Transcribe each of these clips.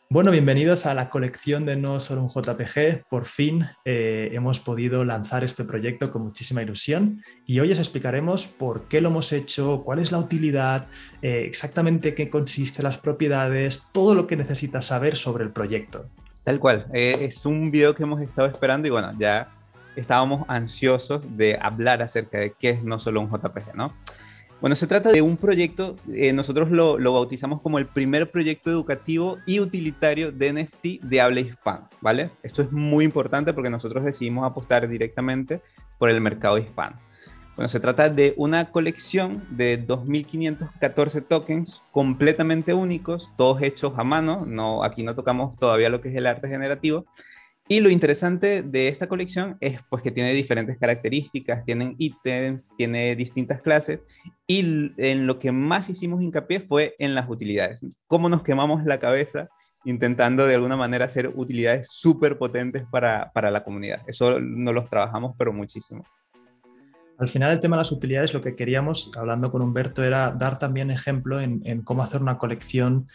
Bueno, bienvenidos a la colección de No Solo un JPG. Por fin hemos podido lanzar este proyecto con muchísima ilusión y hoy os explicaremos por qué lo hemos hecho, cuál es la utilidad, exactamente qué consiste las propiedades, todo lo que necesitas saber sobre el proyecto. Tal cual, es un video que hemos estado esperando y bueno, ya estábamos ansiosos de hablar acerca de qué es no solo un JPG, ¿no? Bueno, se trata de un proyecto, nosotros lo bautizamos como el primer proyecto educativo y utilitario de NFT de habla hispana, ¿vale? Esto es muy importante porque nosotros decidimos apostar directamente por el mercado hispano. Bueno, se trata de una colección de 2.514 tokens completamente únicos, todos hechos a mano. No, aquí no tocamos todavía lo que es el arte generativo. Y lo interesante de esta colección es pues, que tiene diferentes características, tienen ítems, tiene distintas clases. Y en lo que más hicimos hincapié fue en las utilidades. Cómo nos quemamos la cabeza intentando de alguna manera hacer utilidades súper potentes para la comunidad. Eso nos los trabajamos, pero muchísimo. Al final, el tema de las utilidades, lo que queríamos, hablando con Humberto, era dar también ejemplo en cómo hacer una colección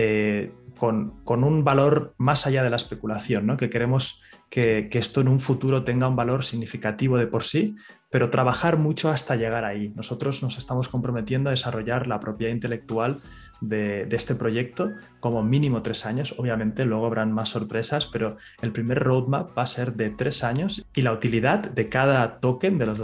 con un valor más allá de la especulación, ¿no? Que queremos que esto en un futuro tenga un valor significativo de por sí, pero trabajar mucho hasta llegar ahí. Nosotros nos estamos comprometiendo a desarrollar la propiedad intelectual de este proyecto como mínimo 3 años. Obviamente luego habrán más sorpresas, pero el primer roadmap va a ser de 3 años y la utilidad de cada token de los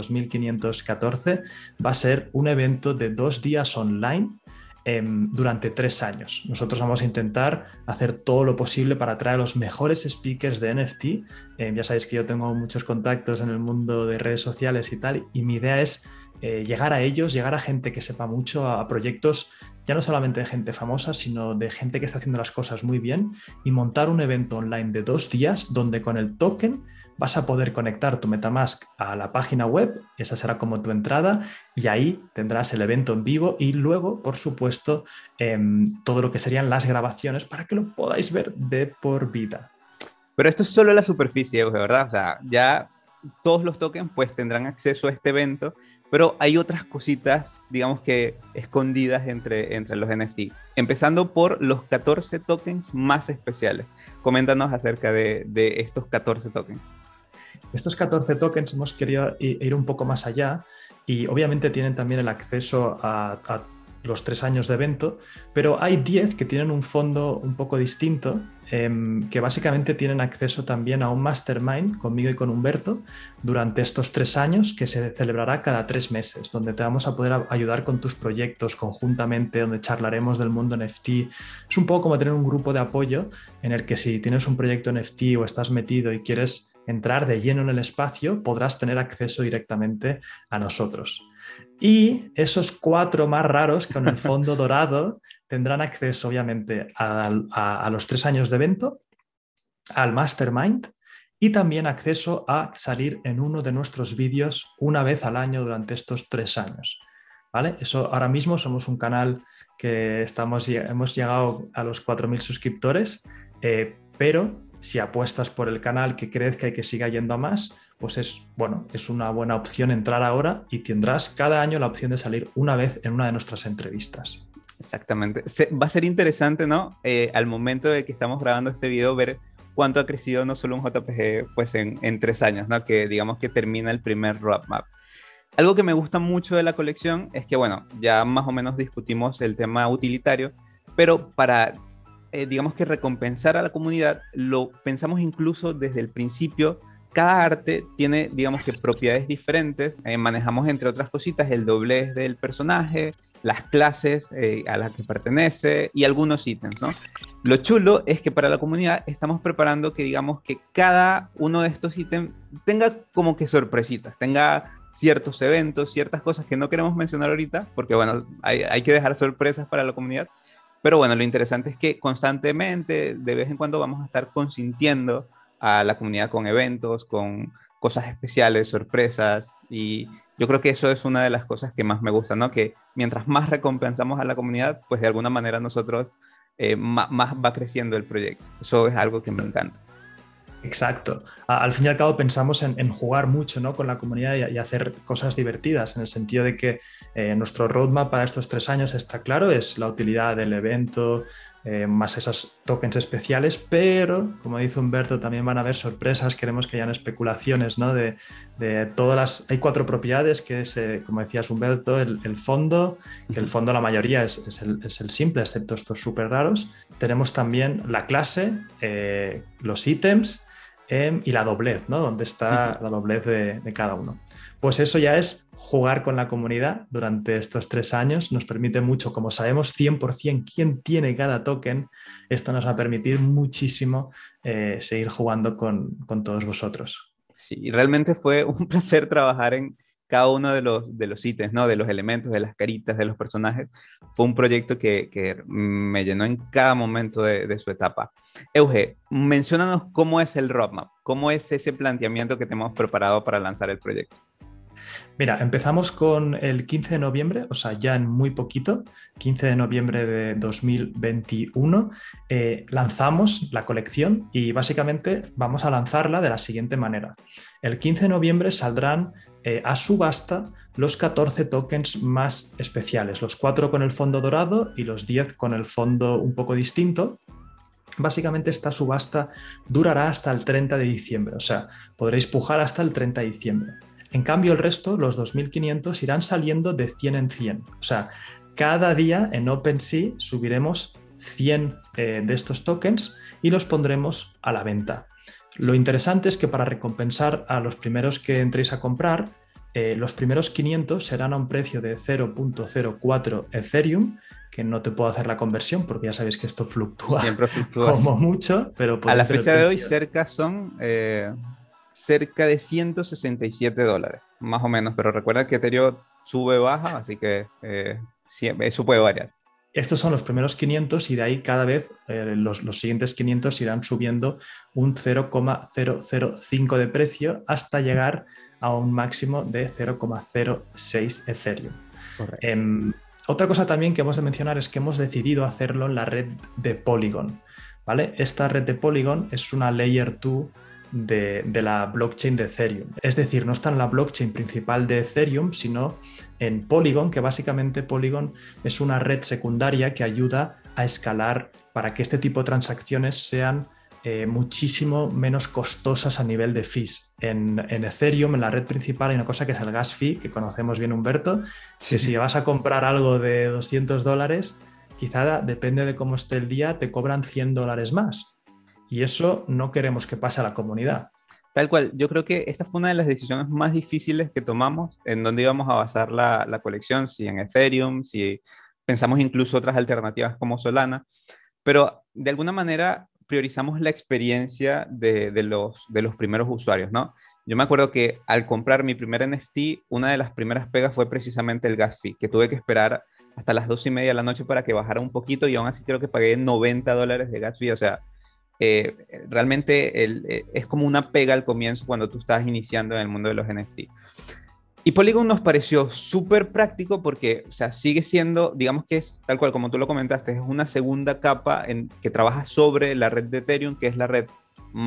2514 va a ser un evento de 2 días online durante 3 años. Nosotros vamos a intentar hacer todo lo posible para atraer a los mejores speakers de NFT. Ya sabéis que yo tengo muchos contactos en el mundo de redes sociales y tal, y mi idea es llegar a ellos, llegar a gente que sepa mucho, a proyectos ya no solamente de gente famosa, sino de gente que está haciendo las cosas muy bien y montar un evento online de 2 días donde con el token vas a poder conectar tu MetaMask a la página web, esa será como tu entrada y ahí tendrás el evento en vivo y luego, por supuesto, todo lo que serían las grabaciones para que lo podáis ver de por vida. Pero esto es solo la superficie, de verdad. O sea, ya todos los tokens pues tendrán acceso a este evento, pero hay otras cositas, digamos que escondidas entre los NFT. Empezando por los 14 tokens más especiales. Coméntanos acerca de estos 14 tokens. Estos 14 tokens hemos querido ir un poco más allá y obviamente tienen también el acceso a los 3 años de evento, pero hay 10 que tienen un fondo un poco distinto, que básicamente tienen acceso también a un mastermind conmigo y con Humberto durante estos 3 años que se celebrará cada 3 meses, donde te vamos a poder ayudar con tus proyectos conjuntamente, donde charlaremos del mundo NFT. Es un poco como tener un grupo de apoyo en el que si tienes un proyecto NFT o estás metido y quieres entrar de lleno en el espacio, podrás tener acceso directamente a nosotros. Y esos 4 más raros con el fondo dorado tendrán acceso, obviamente, a los 3 años de evento, al Mastermind y también acceso a salir en uno de nuestros vídeos una vez al año durante estos 3 años. ¿Vale? Eso ahora mismo somos un canal que hemos llegado a los 4.000 suscriptores, pero si apuestas por el canal que crezca y que siga yendo a más, pues es una buena opción entrar ahora y tendrás cada año la opción de salir una vez en una de nuestras entrevistas. Exactamente. Va a ser interesante, ¿no? Al momento de que estamos grabando este video, ver cuánto ha crecido no solo un JPG pues en 3 años, ¿no? Que digamos que termina el primer roadmap. Algo que me gusta mucho de la colección es que, bueno, ya más o menos discutimos el tema utilitario, pero para, digamos que recompensar a la comunidad, lo pensamos incluso desde el principio. Cada arte tiene, digamos que propiedades diferentes. Manejamos, entre otras cositas, el doblez del personaje, las clases a las que pertenece y algunos ítems, ¿no? Lo chulo es que para la comunidad estamos preparando que, digamos, que cada uno de estos ítems tenga como que sorpresitas, tenga ciertos eventos, ciertas cosas que no queremos mencionar ahorita, porque bueno, hay que dejar sorpresas para la comunidad, pero bueno, lo interesante es que constantemente, de vez en cuando vamos a estar consintiendo a la comunidad con eventos, con cosas especiales, sorpresas, y yo creo que eso es una de las cosas que más me gusta, ¿no? Que mientras más recompensamos a la comunidad, pues de alguna manera nosotros más va creciendo el proyecto. Eso es algo que me encanta. Exacto. Al fin y al cabo pensamos en jugar mucho, ¿no? Con la comunidad y hacer cosas divertidas, en el sentido de que nuestro roadmap para estos 3 años está claro, es la utilidad del evento, más esos tokens especiales, pero como dice Humberto, también van a haber sorpresas, queremos que hayan especulaciones, ¿no? De todas las... Hay 4 propiedades, que es, como decías Humberto, el fondo, que el fondo la mayoría es el simple, excepto estos súper raros. Tenemos también la clase, los ítems y la doblez, ¿no? Donde está la doblez de cada uno. Pues eso ya es jugar con la comunidad durante estos 3 años. Nos permite mucho, como sabemos 100% quién tiene cada token, esto nos va a permitir muchísimo seguir jugando con todos vosotros. Sí, realmente fue un placer trabajar en cada uno de los ítems, ¿no? De los elementos, de las caritas, de los personajes. Fue un proyecto que me llenó en cada momento de su etapa. Euge, menciónanos cómo es el roadmap, cómo es ese planteamiento que tenemos preparado para lanzar el proyecto. Mira, empezamos con el 15 de noviembre, o sea, ya en muy poquito, 15 de noviembre de 2021, lanzamos la colección y básicamente vamos a lanzarla de la siguiente manera. El 15 de noviembre saldrán a subasta los 14 tokens más especiales, los 4 con el fondo dorado y los 10 con el fondo un poco distinto. Básicamente esta subasta durará hasta el 30 de diciembre, o sea, podréis pujar hasta el 30 de diciembre. En cambio, el resto, los 2.500, irán saliendo de 100 en 100. O sea, cada día en OpenSea subiremos 100 de estos tokens y los pondremos a la venta. Lo interesante es que para recompensar a los primeros que entréis a comprar, los primeros 500 serán a un precio de 0.04 Ethereum, que no te puedo hacer la conversión porque ya sabéis que esto fluctúa, Siempre fluctúa como mucho. Pero a la fecha de hoy cerca son... cerca de $167, más o menos, pero recuerda que Ethereum sube, baja, así que eso puede variar. Estos son los primeros 500 y de ahí cada vez los siguientes 500 irán subiendo un 0,005 de precio hasta llegar a un máximo de 0,06 Ethereum. Otra cosa también que hemos de mencionar es que hemos decidido hacerlo en la red de Polygon, ¿vale? Esta red de Polygon es una Layer 2 de la blockchain de Ethereum. Es decir, no está en la blockchain principal de Ethereum, sino en Polygon, que básicamente Polygon es una red secundaria que ayuda a escalar para que este tipo de transacciones sean muchísimo menos costosas a nivel de fees. En Ethereum, en la red principal, hay una cosa que es el gas fee, que conocemos bien, Humberto, que si vas a comprar algo de $200, quizá, depende de cómo esté el día, te cobran $100 más. Y eso no queremos que pase a la comunidad. Tal cual, yo creo que esta fue una de las decisiones más difíciles que tomamos, en dónde íbamos a basar la colección, si en Ethereum, si pensamos incluso otras alternativas como Solana, pero de alguna manera priorizamos la experiencia de los primeros usuarios, ¿no? Yo me acuerdo que al comprar mi primer NFT, una de las primeras pegas fue precisamente el gas fee, que tuve que esperar hasta las 2:30 de la noche para que bajara un poquito y aún así creo que pagué $90 de gas fee, o sea, realmente es como una pega al comienzo cuando tú estás iniciando en el mundo de los NFT. Y Polygon nos pareció súper práctico porque, o sea, sigue siendo, digamos que es tal cual como tú lo comentaste, es una segunda capa que trabaja sobre la red de Ethereum, que es la red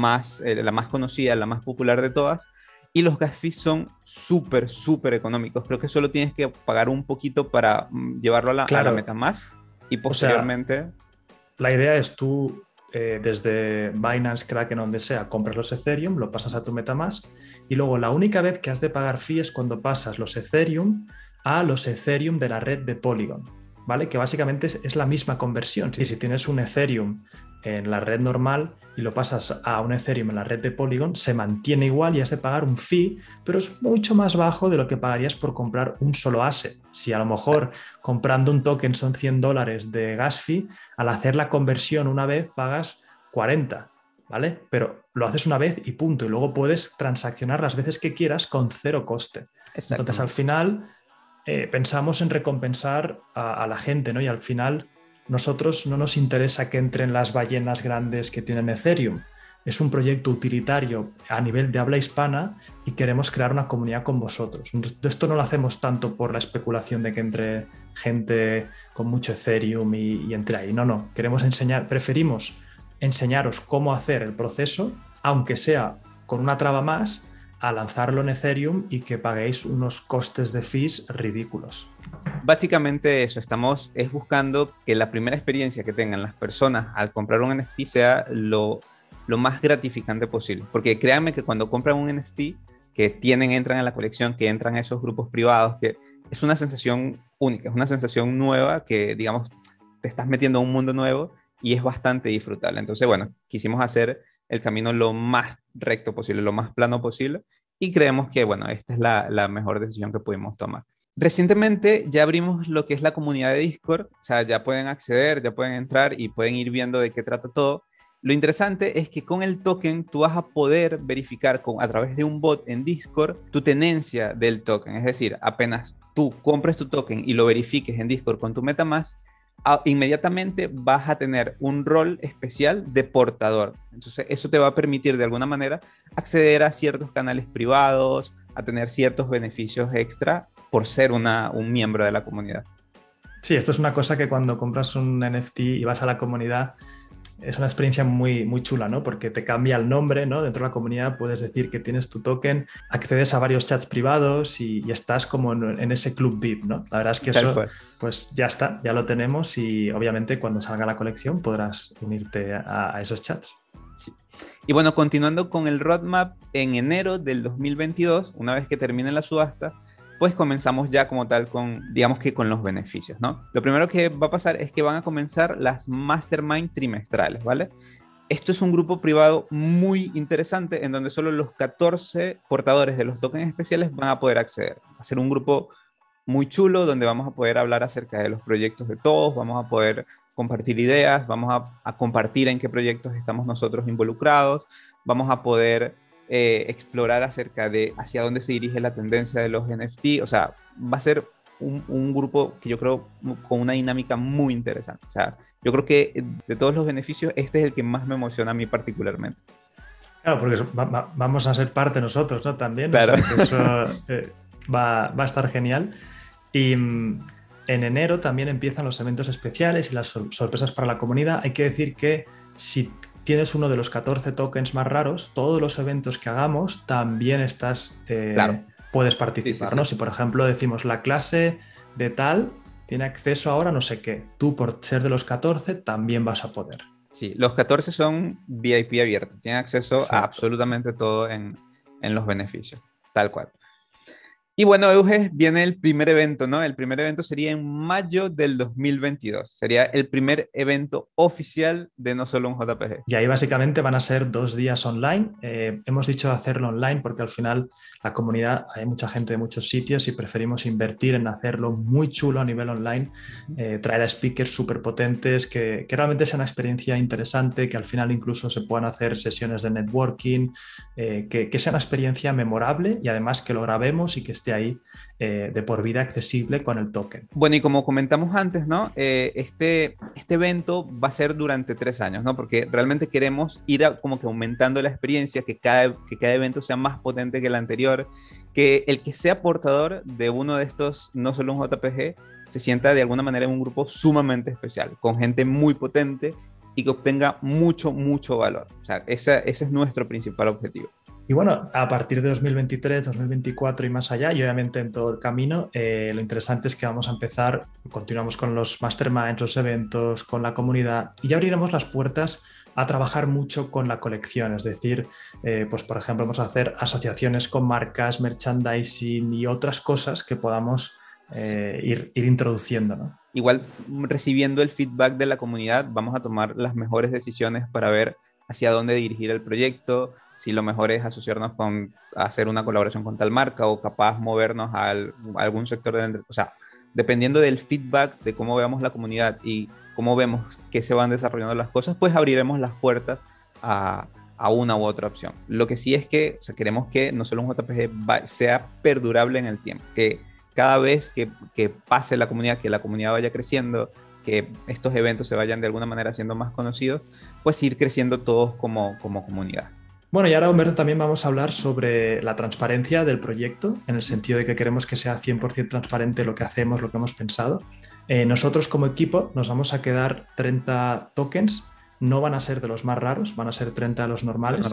la más conocida, la más popular de todas, y los gas fees son súper, súper económicos. Creo que solo tienes que pagar un poquito para llevarlo a la MetaMask y posteriormente... O sea, la idea es tú... desde Binance, Kraken, donde sea, compras los Ethereum, lo pasas a tu MetaMask y luego la única vez que has de pagar fee es cuando pasas los Ethereum a los Ethereum de la red de Polygon, ¿vale? Que básicamente es la misma conversión. Y si tienes un Ethereum en la red normal y lo pasas a un Ethereum en la red de Polygon, se mantiene igual y has de pagar un fee, pero es mucho más bajo de lo que pagarías por comprar un solo asset. Si a lo mejor comprando un token son $100 de gas fee, al hacer la conversión una vez pagas 40, ¿vale? Pero lo haces una vez y punto, y luego puedes transaccionar las veces que quieras con 0 coste. Entonces al final pensamos en recompensar a la gente, ¿no? Y al final nosotros no nos interesa que entren las ballenas grandes que tienen Ethereum. Es un proyecto utilitario a nivel de habla hispana y queremos crear una comunidad con vosotros. Esto no lo hacemos tanto por la especulación de que entre gente con mucho Ethereum y entre ahí. No. Preferimos enseñaros cómo hacer el proceso, aunque sea con una traba más, a lanzarlo en Ethereum y que paguéis unos costes de fees ridículos. Básicamente eso, estamos es buscando que la primera experiencia que tengan las personas al comprar un NFT sea lo más gratificante posible. Porque créanme que cuando compran un NFT, entran en la colección, que entran a esos grupos privados, que es una sensación única, es una sensación nueva que, digamos, te estás metiendo a un mundo nuevo y es bastante disfrutable. Entonces, bueno, quisimos hacer el camino lo más recto posible, lo más plano posible, y creemos que, bueno, esta es la mejor decisión que pudimos tomar. Recientemente ya abrimos lo que es la comunidad de Discord, o sea, ya pueden acceder, ya pueden entrar y pueden ir viendo de qué trata todo. Lo interesante es que con el token tú vas a poder verificar a través de un bot en Discord tu tenencia del token. Es decir, apenas tú compres tu token y lo verifiques en Discord con tu MetaMask, inmediatamente vas a tener un rol especial de portador. Entonces eso te va a permitir de alguna manera acceder a ciertos canales privados, a tener ciertos beneficios extra por ser un miembro de la comunidad. Sí, esto es una cosa que cuando compras un NFT y vas a la comunidad es una experiencia muy, muy chula, ¿no? Porque te cambia el nombre, ¿no? Dentro de la comunidad puedes decir que tienes tu token, accedes a varios chats privados y estás como en ese club VIP, ¿no? La verdad es que eso, pues ya está, ya lo tenemos y obviamente cuando salga la colección podrás unirte a esos chats. Sí. Y bueno, continuando con el roadmap, en enero del 2022, una vez que termine la subasta, pues comenzamos ya como tal con, digamos que con los beneficios, ¿no? Lo primero que va a pasar es que van a comenzar las Mastermind trimestrales, ¿vale? Esto es un grupo privado muy interesante en donde solo los 14 portadores de los tokens especiales van a poder acceder. Va a ser un grupo muy chulo donde vamos a poder hablar acerca de los proyectos de todos, vamos a poder compartir ideas, vamos a compartir en qué proyectos estamos nosotros involucrados, vamos a poder explorar acerca de hacia dónde se dirige la tendencia de los NFT. O sea, va a ser un grupo que yo creo con una dinámica muy interesante. O sea, yo creo que de todos los beneficios, este es el que más me emociona a mí particularmente. Claro, porque vamos a ser parte nosotros, ¿no? También. Claro. O sea, que eso va a estar genial. Y en enero también empiezan los eventos especiales y las sorpresas para la comunidad. Hay que decir que si tienes uno de los 14 tokens más raros, todos los eventos que hagamos también claro, puedes participar, sí, ¿no? Si por ejemplo decimos la clase de tal tiene acceso ahora a no sé qué, tú por ser de los 14 también vas a poder. Sí, los 14 son VIP abiertos, tienen acceso a absolutamente todo en los beneficios, tal cual. Y bueno, Euge, viene el primer evento, ¿no? El primer evento sería en mayo del 2022. Sería el primer evento oficial de No Solo un JPG. Y ahí básicamente van a ser 2 días online. Hemos dicho hacerlo online porque al final la comunidad, hay mucha gente de muchos sitios y preferimos invertir en hacerlo muy chulo a nivel online, traer a speakers súper potentes, que realmente sea una experiencia interesante, que al final incluso se puedan hacer sesiones de networking, que sea una experiencia memorable y además que lo grabemos y que esté ahí de por vida accesible con el token. Bueno, y como comentamos antes, ¿no? Este evento va a ser durante 3 años, ¿no? Porque realmente queremos ir como que aumentando la experiencia, que cada evento sea más potente que el anterior, que el que sea portador de uno de estos, no solo un JPG, se sienta de alguna manera en un grupo sumamente especial, con gente muy potente y que obtenga mucho, mucho valor. O sea, ese es nuestro principal objetivo. Y bueno, a partir de 2023, 2024 y más allá, y obviamente en todo el camino, lo interesante es que vamos a empezar, continuamos con los masterminds, los eventos, con la comunidad, y ya abriremos las puertas a trabajar mucho con la colección. Es decir, pues por ejemplo, vamos a hacer asociaciones con marcas, merchandising y otras cosas que podamos ir introduciendo, ¿no? Igual, recibiendo el feedback de la comunidad, vamos a tomar las mejores decisiones para ver hacia dónde dirigir el proyecto, si lo mejor es asociarnos a hacer una colaboración con tal marca o capaz movernos a algún sector o sea, dependiendo del feedback de cómo veamos la comunidad y cómo vemos que se van desarrollando las cosas, pues abriremos las puertas a una u otra opción. Lo que sí es que, o sea, queremos que no solo un JPG sea perdurable en el tiempo, que cada vez que pase la comunidad, que la comunidad vaya creciendo, que estos eventos se vayan de alguna manera siendo más conocidos, pues ir creciendo todos como comunidad. Bueno, y ahora, Humberto, también vamos a hablar sobre la transparencia del proyecto, en el sentido de que queremos que sea 100% transparente lo que hacemos, lo que hemos pensado. Nosotros como equipo nos vamos a quedar 30 tokens, no van a ser de los más raros, van a ser 30 de los normales.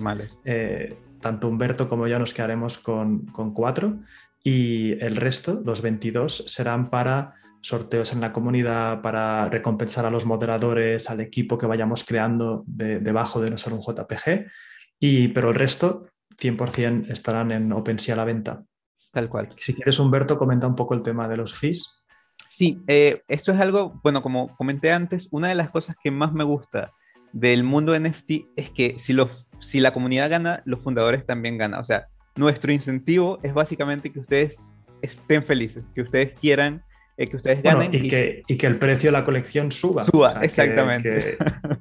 Tanto Humberto como yo nos quedaremos con 4 y el resto, los 22, serán para sorteos en la comunidad para recompensar a los moderadores, al equipo que vayamos creando debajo de No Solo un JPG, pero el resto 100% estarán en OpenSea a la venta. Tal cual. Si quieres, Humberto, comenta un poco el tema de los fees. Sí, esto es algo, bueno, como comenté antes, una de las cosas que más me gusta del mundo NFT es que si la comunidad gana, los fundadores también ganan. O sea, nuestro incentivo es básicamente que ustedes estén felices, que ustedes quieran, que ustedes ganen. Bueno, y que el precio de la colección suba. Suba, o sea, exactamente.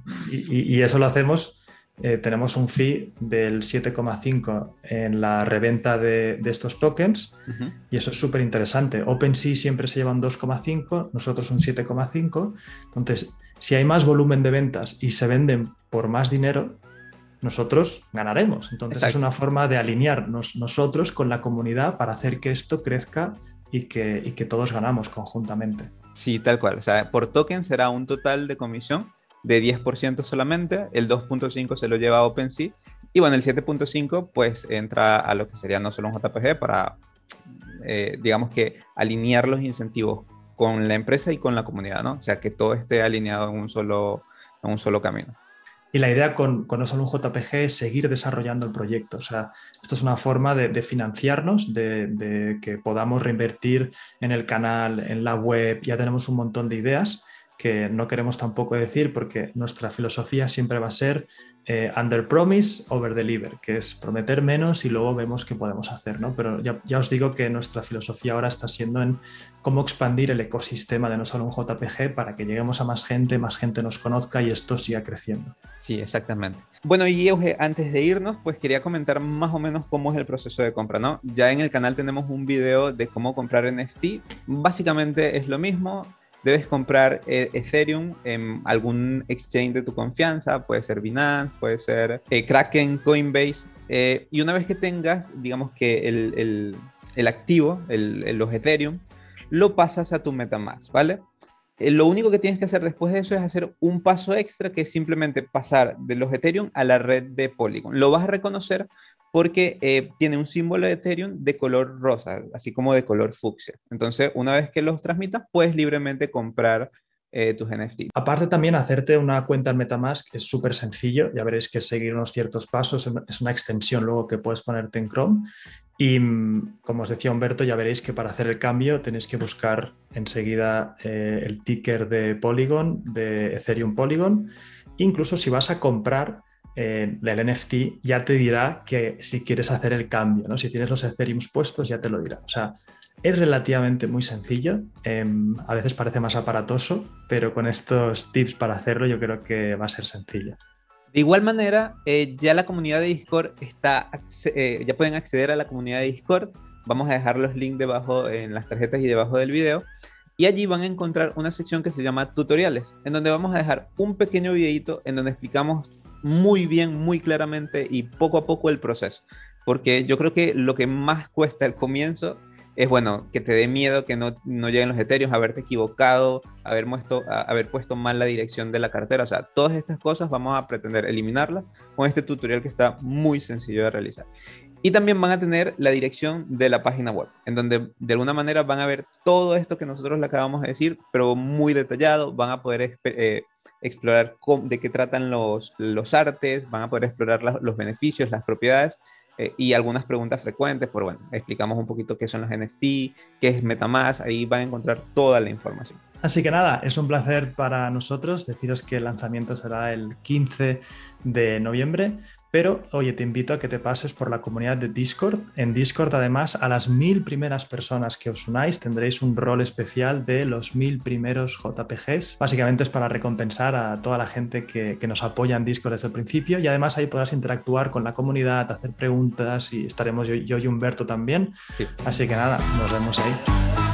Y eso lo hacemos. Tenemos un fee del 7,5 en la reventa de estos tokens, y eso es súper interesante. OpenSea siempre se lleva un 2,5, nosotros un 7,5. Entonces, si hay más volumen de ventas y se venden por más dinero, nosotros ganaremos. Entonces, exacto, es una forma de alinearnos nosotros con la comunidad para hacer que esto crezca y que todos ganamos conjuntamente. Sí, tal cual. O sea, por token será un total de comisión de 10% solamente, el 2.5 se lo lleva a OpenSea, y bueno, el 7.5 pues entra a lo que sería No Solo un JPG para, digamos que alinear los incentivos con la empresa y con la comunidad, ¿no? O sea, que todo esté alineado en un solo camino. Y la idea con No Solo un JPG es seguir desarrollando el proyecto. O sea, esto es una forma de financiarnos, de que podamos reinvertir en el canal, en la web. Ya tenemos un montón de ideas que no queremos tampoco decir, porque nuestra filosofía siempre va a ser under promise, over deliver, que es prometer menos y luego vemos qué podemos hacer, ¿no? Pero ya os digo que nuestra filosofía ahora está siendo en cómo expandir el ecosistema de No Solo un JPG para que lleguemos a más gente nos conozca y esto siga creciendo. Sí, exactamente. Bueno, y Euge, antes de irnos, pues quería comentar más o menos cómo es el proceso de compra, ¿no? Ya en el canal tenemos un video de cómo comprar NFT. Básicamente es lo mismo. Debes comprar Ethereum en algún exchange de tu confianza, puede ser Binance, puede ser Kraken, Coinbase, y una vez que tengas, digamos que el activo, los Ethereum, lo pasas a tu MetaMask, ¿vale? Lo único que tienes que hacer después de eso es hacer un paso extra, que es simplemente pasar de los Ethereum a la red de Polygon. Lo vas a reconocer porque tiene un símbolo de Ethereum de color rosa, así como de color fucsia. Entonces, una vez que los transmitas, puedes libremente comprar tus NFT. Aparte, también hacerte una cuenta en MetaMask es súper sencillo. Ya veréis que seguir unos ciertos pasos es una extensión luego que puedes ponerte en Chrome. Y como os decía Humberto, ya veréis que para hacer el cambio tenéis que buscar enseguida el ticker de Polygon, de Ethereum Polygon. Incluso si vas a comprar el NFT, ya te dirá que si quieres hacer el cambio, ¿no? Si tienes los Ethereum puestos, ya te lo dirá. O sea, es relativamente muy sencillo. A veces parece más aparatoso, pero con estos tips para hacerlo yo creo que va a ser sencillo. De igual manera, ya la comunidad de Discord ya pueden acceder a la comunidad de Discord. Vamos a dejar los links debajo en las tarjetas y debajo del video. Y allí van a encontrar una sección que se llama tutoriales, en donde vamos a dejar un pequeño videito en donde explicamos muy bien, muy claramente y poco a poco el proceso. Porque yo creo que lo que más cuesta al comienzo es, bueno, que te dé miedo que no lleguen los Ethereum, haberte equivocado, haber puesto mal la dirección de la cartera. O sea, todas estas cosas vamos a pretender eliminarlas con este tutorial que está muy sencillo de realizar. Y también van a tener la dirección de la página web, en donde de alguna manera van a ver todo esto que nosotros le acabamos de decir, pero muy detallado. Van a poder explorar de qué tratan los artes, van a poder explorar los beneficios, las propiedades, y algunas preguntas frecuentes. Por bueno, explicamos un poquito qué son los NFT, qué es MetaMask. Ahí van a encontrar toda la información. Así que nada, es un placer para nosotros deciros que el lanzamiento será el 15 de noviembre, pero oye, te invito a que te pases por la comunidad de Discord. En Discord, además, a las 1000 primeras personas que os unáis tendréis un rol especial de los 1000 primeros JPGs. Básicamente es para recompensar a toda la gente que nos apoya en Discord desde el principio, y además ahí podrás interactuar con la comunidad, hacer preguntas, y estaremos yo y Humberto también. Sí. Así que nada, nos vemos ahí.